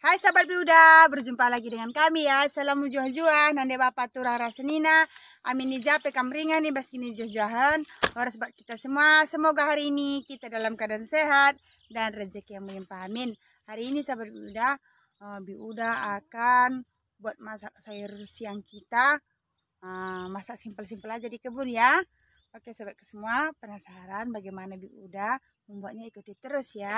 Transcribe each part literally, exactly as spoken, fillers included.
Hai sahabat Biuda, berjumpa lagi dengan kami ya. Salam juah-juah, nande bapak turang rasenina. Amin nijape kamringan nih baskini juah-juahan. Harus buat kita semua. Semoga hari ini kita dalam keadaan sehat dan rezeki yang melimpah. Amin. Hari ini sahabat Biuda, uh, Biuda akan buat masak sayur siang kita. Uh, masak simpel-simpel aja di kebun ya. Oke sahabat semua, penasaran bagaimana Biuda membuatnya? Ikuti terus ya.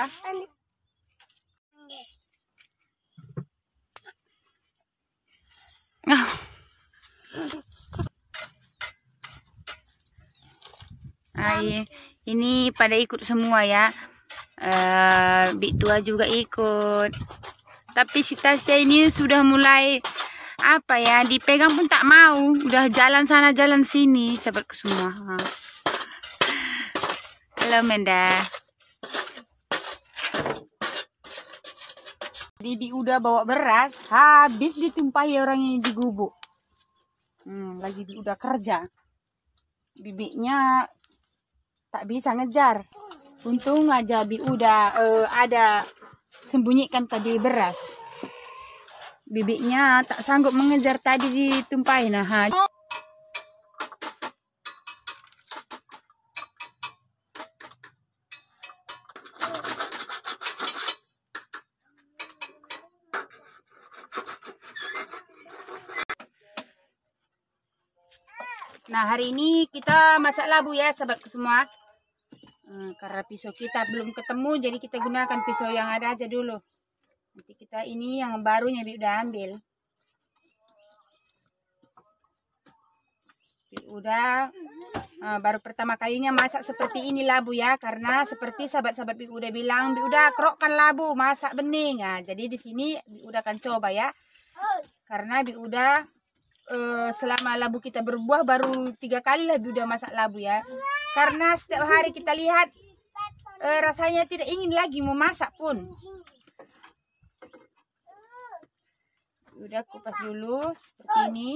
Nah, ini pada ikut semua ya. Uh, Bik tua juga ikut. Tapi si Tasya ini sudah mulai apa ya, dipegang pun tak mau. Udah jalan sana jalan sini sahabatku semua. Halo Menda. Bibi udah bawa beras, habis ditumpahi orang ini di gubuk. Hmm, lagi Bibi udah kerja. Bibiknya tak bisa ngejar. Untung aja Bibi udah uh, ada sembunyikan tadi beras. Bibiknya tak sanggup mengejar tadi ditumpahi. Nah, ha. Nah, hari ini kita masak labu ya sahabatku semua. Hmm, karena pisau kita belum ketemu, jadi kita gunakan pisau yang ada aja dulu. Nanti kita ini yang barunya Bibi udah ambil. Bibi udah uh, baru pertama kalinya masak seperti ini labu ya, karena seperti sahabat-sahabat Bibi udah bilang, Bibi udah kerokkan labu, masak bening. Nah, jadi di sini Bibi udah akan coba ya. Karena Bibi udah Uh, selama labu kita berbuah baru tiga kali lah udah masak labu ya, karena setiap hari kita lihat uh, rasanya tidak ingin lagi mau masak pun. Udah kupas dulu seperti ini.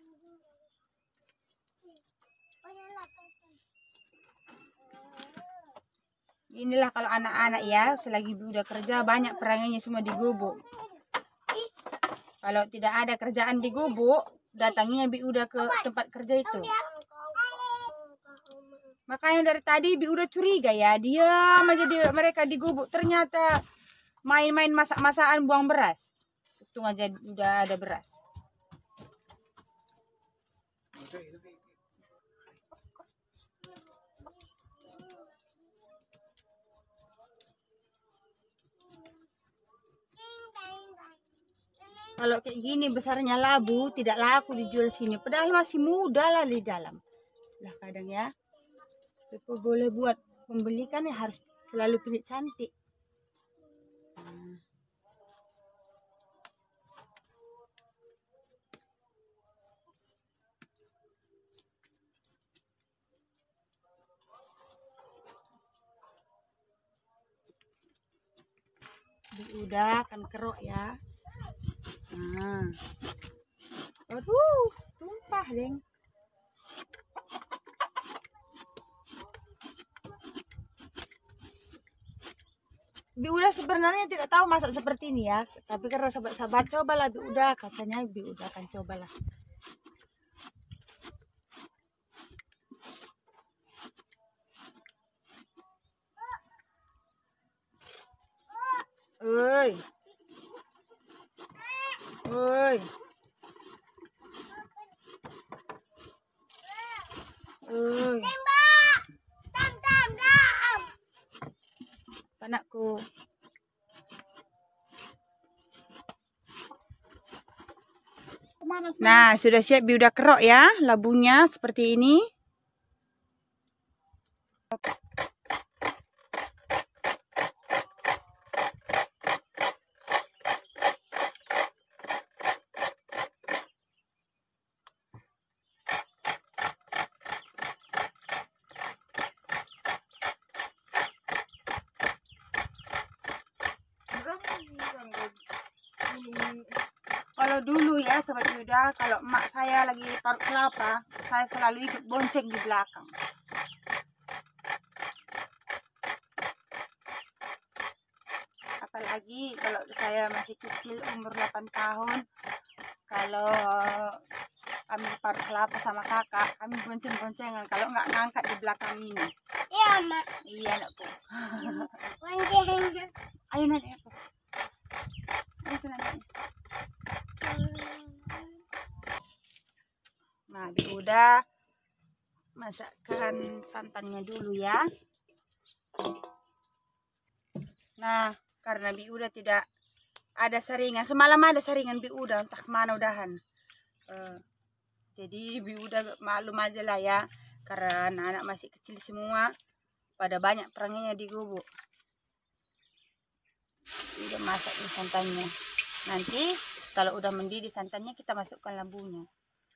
Inilah kalau anak-anak ya, selagi udah kerja banyak perangannya semua di gubuk. Kalau tidak ada kerjaan di gubuk, datangnya Bi udah ke tempat kerja itu. Makanya dari tadi Bi udah curiga ya, diam aja di, mereka di gubuk, ternyata main-main masak-masakan buang beras. Untung aja udah ada beras. Kalau kayak gini besarnya labu tidak laku dijual sini, padahal masih muda lah di dalam. Lah kadang ya, kalau boleh buat pembeli kan ya harus selalu pilih cantik. Nah. Udah kan kerok ya. Nah. Aduh, tumpah deng. Bi udah sebenarnya tidak tahu masak seperti ini ya, tapi karena sahabat-sahabat cobalah Bi udah, katanya Bi udah akan cobalah. Oi. Oi. Oi. Tembak. Tam tam tam. Anakku. Nah, sudah siap Bi udah kerok ya labunya seperti ini. Kalau dulu ya sahabat Yuda, kalau emak saya lagi parut kelapa, saya selalu ikut bonceng di belakang. lagi kalau saya masih kecil umur delapan tahun. Kalau kami par kelapa sama kakak, kami bonceng-boncengan kalau nggak ngangkat di belakang ini. Iya, Mak. Iya, anakku. Bonceng. Ayo nak, aku. Itu nanti. Nah, udah masakkan santannya dulu ya. Nah, karena Bi udah tidak ada saringan, semalam ada saringan Bi udah entah kemana udahan. Uh, jadi Bi udah maklum aja lah ya, karena anak-anak masih kecil semua, pada banyak perangnya di gubuk. Udah masak di santannya. Nanti kalau udah mendidih santannya kita masukkan labunya.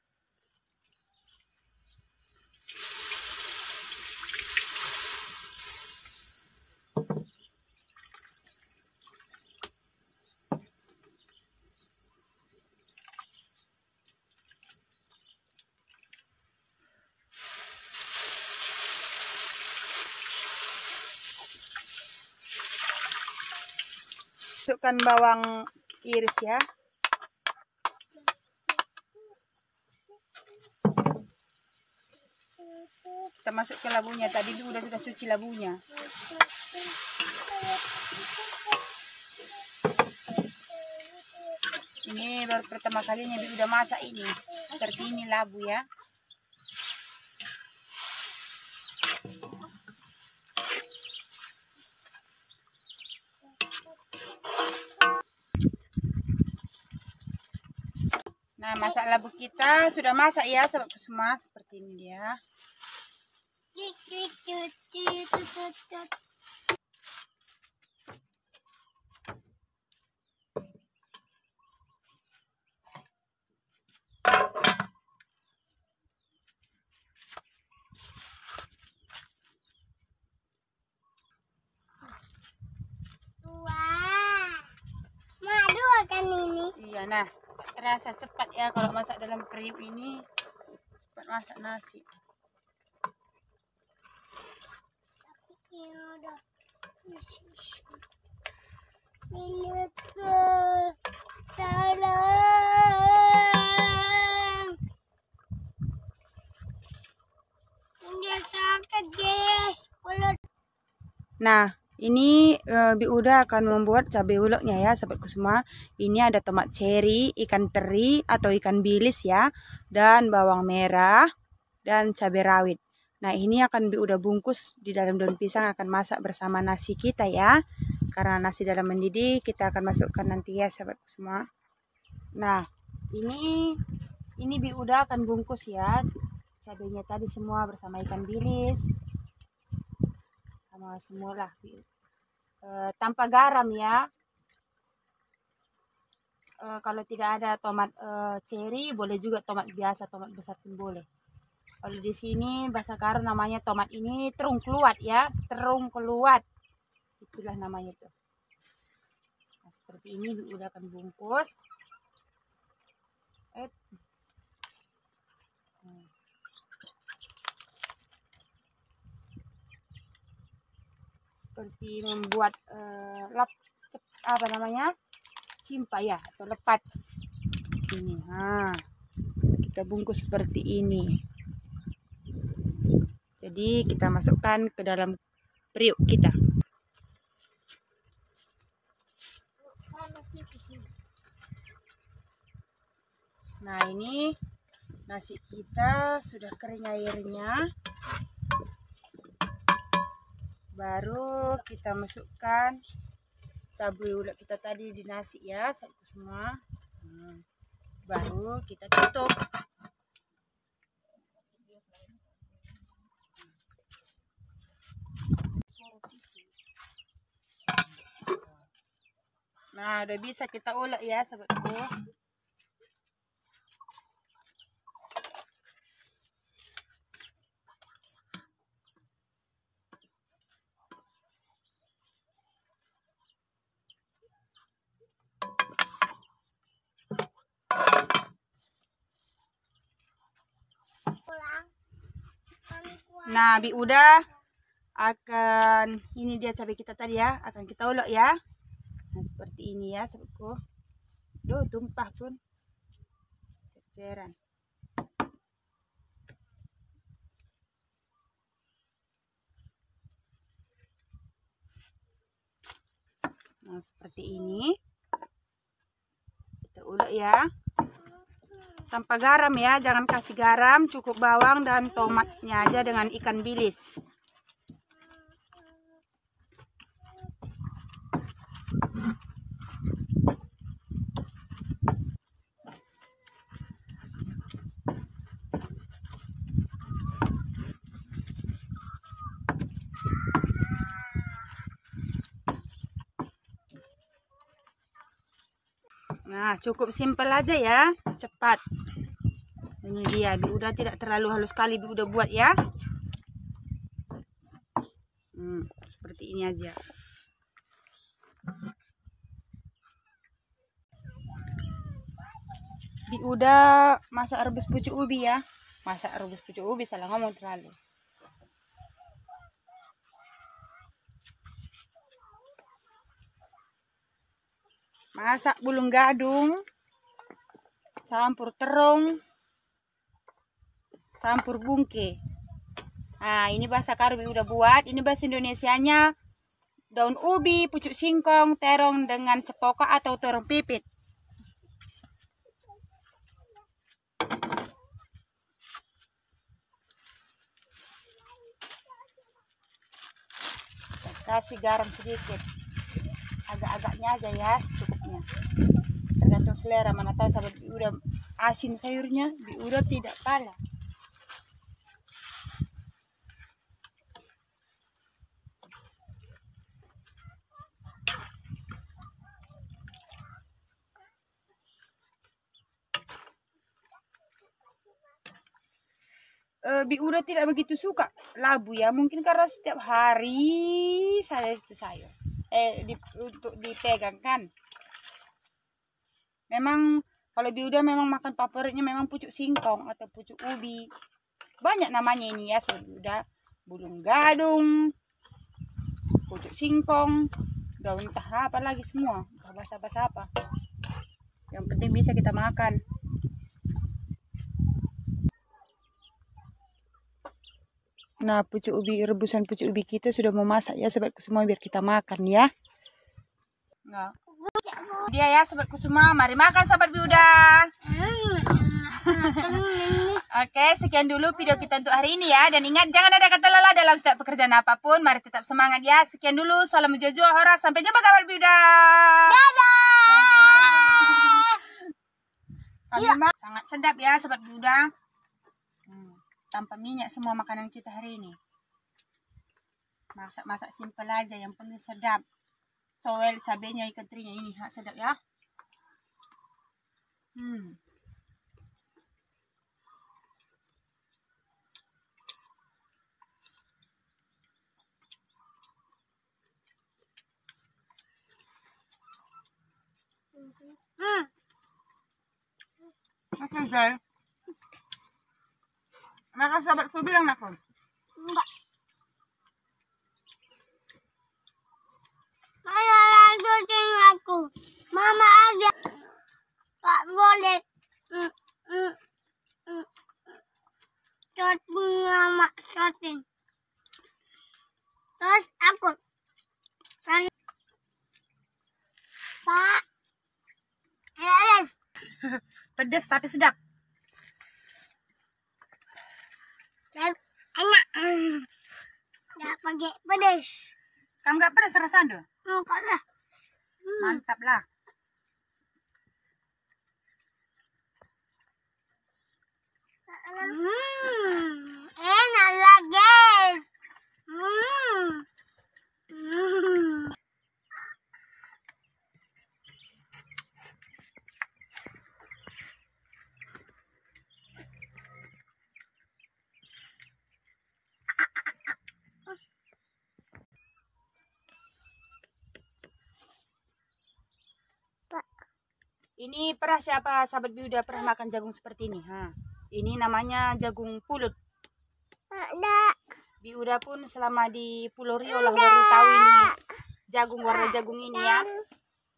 Masukkan bawang iris ya. Kita masuk ke labunya. Tadi udah sudah cuci labunya. Ini baru pertama kalinya Bi udah masak ini. Seperti ini labu ya. Nah, masak labu kita sudah masak ya, sahabat semua, seperti ini dia. Wah, madu kan ini. Iya, nah. Terasa cepat ya kalau masak dalam periuk ini, cepat masak nasi. Nah, ini uh, Bi Uda akan membuat cabai uleknya ya, sahabatku semua. Ini ada tomat cherry, ikan teri atau ikan bilis ya, dan bawang merah dan cabai rawit. Nah, ini akan Bi Uda bungkus di dalam daun pisang, akan masak bersama nasi kita ya. Karena nasi dalam mendidih, kita akan masukkan nanti ya, sahabatku semua. Nah, ini ini Bi Uda akan bungkus ya, cabainya tadi semua bersama ikan bilis. Sama semua lah, e, tanpa garam ya. E, kalau tidak ada tomat e, cherry, boleh juga tomat biasa, tomat besar pun boleh. Kalau di sini bahasa Karo namanya tomat ini terung keluat ya, terung keluat, itulah namanya tuh. Nah, seperti ini udah akan bungkus. Eh. Hmm. Seperti membuat uh, lap apa namanya cimpa ya atau lepat ini. Nah, kita bungkus seperti ini. Jadi kita masukkan ke dalam periuk kita. Nah, ini nasi kita sudah kering airnya. Baru kita masukkan cabai ulek kita tadi di nasi ya, sahabat semua. Hmm. Baru kita tutup. Nah, udah bisa kita ulek ya, sahabatku. Nah, Bi Uda akan, ini dia cabai kita tadi ya, akan kita ulek ya. Nah, seperti ini ya sahabatku. Duh, tumpah pun. Ceceran. Nah, seperti ini. Kita ulek ya. Tanpa garam ya, jangan kasih garam, cukup bawang dan tomatnya aja dengan ikan bilis. Nah, cukup simpel aja ya, cepat. Ini dia, Bi udah tidak terlalu halus sekali, Bi udah buat ya. Hmm, seperti ini aja. Bi udah masak rebus pucuk ubi ya. Masak rebus pucuk ubi, salah ngomong terlalu. Masak bulung gadung, campur terong, campur bungke. Nah, ini bahasa Karbi udah buat. Ini bahasa Indonesianya daun ubi, pucuk singkong, terong dengan cepoka atau terong pipit. Kasih garam sedikit, agak-agaknya aja ya, cukupnya. Tergantung selera, mana tahu sahabat Bi udah asin sayurnya, Bi udah tidak pala. Uh, Bi udah tidak begitu suka labu ya, mungkin karena setiap hari saya itu sayur eh di, untuk dipegang kan. Memang kalau Bi udah memang makan favoritnya memang pucuk singkong atau pucuk ubi, banyak namanya ini ya. Saya udah bulung gadung, pucuk singkong, daun entah apa lagi semua, entah bahasa-bahasa apa, yang penting bisa kita makan. Nah, pucuk ubi, rebusan pucuk ubi kita sudah mau masak ya sahabatku semua, biar kita makan ya. Nah, dia ya sahabatku semua, mari makan sahabat Bi udah. Oke, sekian dulu video kita untuk hari ini ya. Dan ingat, jangan ada kata lelah dalam setiap pekerjaan apapun. Mari tetap semangat ya. Sekian dulu, salam jojo hora, sampai jumpa sahabat Bi udah. Dadah. Sangat sedap ya sahabat Bi udah. Hmm. Tanpa minyak semua makanan kita hari ini. Masak-masak simpel aja, yang penting sedap. Coel, cabenya, ikan terinya ini sangat sedap ya. Hmm. Hmm. Oke guys. Maka sahabatku bilang aku. Enggak. Saya lanjutin aku. Mama aja. Gak boleh. Mm, mm, mm. Shooting mama shooting. Terus aku. Cari. Pak. Yes. Pedas tapi sedap. Enak. Gak pakai pedas. Kamu gak pedas rasanya? Enggak lah. Hmm. Mantap lah. Hmm. Enak lah guys. Hmm. Hmm. Ini pernah siapa sahabat Bi udah pernah makan jagung seperti ini? Ha. Ini namanya jagung pulut. Ada. Bi udah pun selama di Pulau Rio lah baru tahu ini jagung, warna jagung ini ya.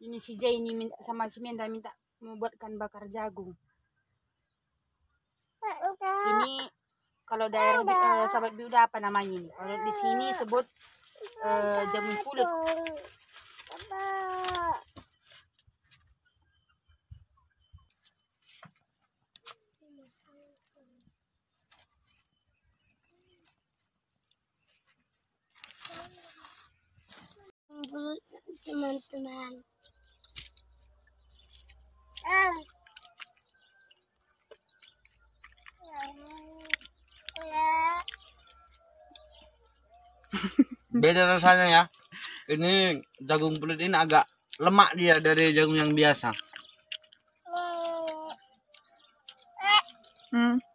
Ini si Jay ini minta, sama si Menda minta membuatkan bakar jagung. Ini kalau daerah uh, sahabat Biuda apa namanya ini? Kalau di sini sebut uh, jagung pulut. Teman-teman. Ah. Beda rasanya ya. Ini jagung pulut ini agak lemak dia dari jagung yang biasa. Hmm.